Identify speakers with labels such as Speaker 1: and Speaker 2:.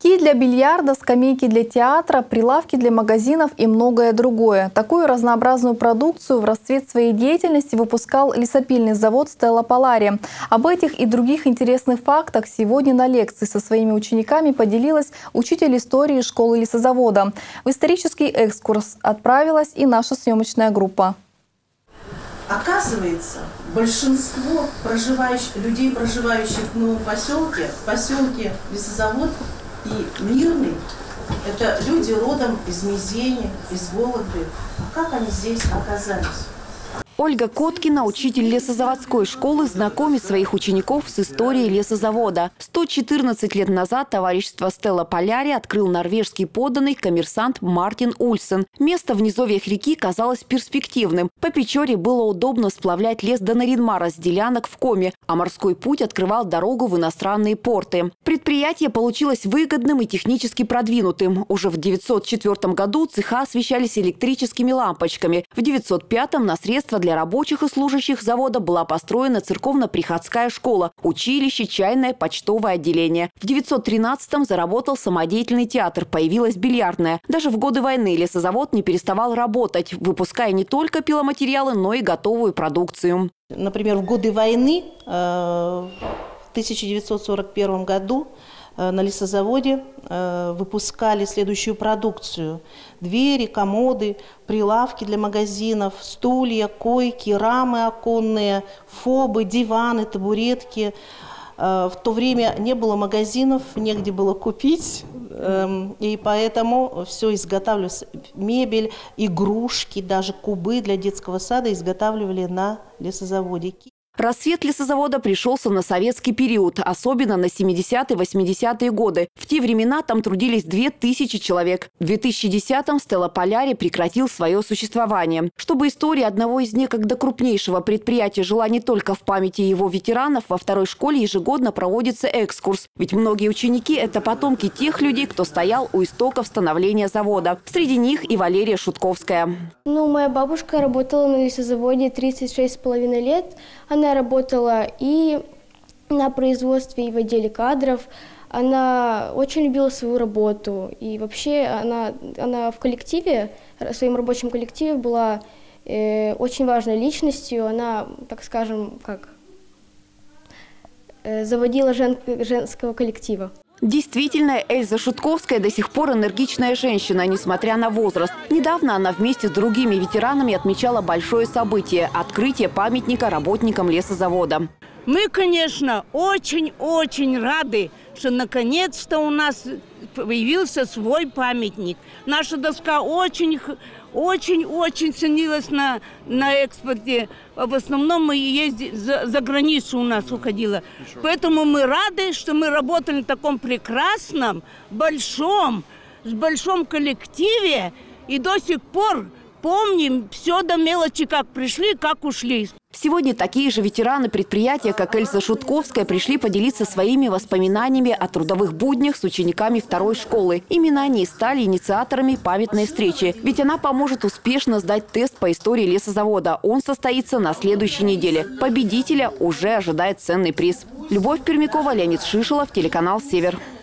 Speaker 1: Кий для бильярда, скамейки для театра, прилавки для магазинов и многое другое. Такую разнообразную продукцию в расцвет своей деятельности выпускал лесопильный завод «Стелла Полария». Об этих и других интересных фактах сегодня на лекции со своими учениками поделилась учитель истории школы лесозавода. В исторический экскурс отправилась и наша съемочная группа.
Speaker 2: Оказывается, большинство людей, проживающих в новом поселке Лесозавод и Мирный, это люди родом из Мизени, из Вологды. А как они здесь оказались?
Speaker 3: Ольга Коткина, учитель лесозаводской школы, знакомит своих учеников с историей лесозавода. 114 лет назад товарищество «Стелла Полария» открыл норвежский подданный коммерсант Мартин Ульсен. Место в низовьях реки казалось перспективным. По Печоре было удобно сплавлять лес до Наринмара с делянок в Коме, а морской путь открывал дорогу в иностранные порты. Предприятие получилось выгодным и технически продвинутым. Уже в 904 году цеха освещались электрическими лампочками. В 905 на средства для рабочих и служащих завода была построена церковно-приходская школа, училище, чайное, почтовое отделение. В 913-м заработал самодеятельный театр, появилась бильярдная. Даже в годы войны лесозавод не переставал работать, выпуская не только пиломатериалы, но и готовую продукцию.
Speaker 2: Например, в годы войны, в 1941 году, на лесозаводе выпускали следующую продукцию: двери, комоды, прилавки для магазинов, стулья, койки, рамы оконные, фобы, диваны, табуретки. В то время не было магазинов, негде было купить, и поэтому все изготавливалось. Мебель, игрушки, даже кубы для детского сада изготавливали на лесозаводе.
Speaker 3: Рассвет лесозавода пришелся на советский период, особенно на 70-80-е годы. В те времена там трудились 2000 человек. В 2010-м «Стелла Полария» прекратил свое существование. Чтобы история одного из некогда крупнейшего предприятия жила не только в памяти его ветеранов, во второй школе ежегодно проводится экскурс. Ведь многие ученики – это потомки тех людей, кто стоял у истоков становления завода. Среди них и Валерия Шутковская.
Speaker 4: Моя бабушка работала на лесозаводе 36,5 лет. Она работала и на производстве, и в отделе кадров. Она очень любила свою работу. И вообще она в коллективе, в своем рабочем коллективе была очень важной личностью. Она, так скажем, заводила женского коллектива.
Speaker 3: Действительно, Эльза Шутковская до сих пор энергичная женщина, несмотря на возраст. Недавно она вместе с другими ветеранами отмечала большое событие – открытие памятника работникам лесозавода.
Speaker 5: Мы, конечно, очень-очень рады, что наконец-то у нас появился свой памятник. Наша доска очень ценилась на экспорте. В основном мы ездили за границу, у нас уходила. Поэтому мы рады, что мы работали в таком прекрасном, большом коллективе. И до сих пор помним все до мелочи, как пришли, как ушли.
Speaker 3: Сегодня такие же ветераны предприятия, как Эльза Шутковская, пришли поделиться своими воспоминаниями о трудовых буднях с учениками второй школы. Именно они стали инициаторами памятной встречи. Ведь она поможет успешно сдать тест по истории лесозавода. Он состоится на следующей неделе. Победителя уже ожидает ценный приз. Любовь Пермякова, Леонид Шишелов, телеканал «Север».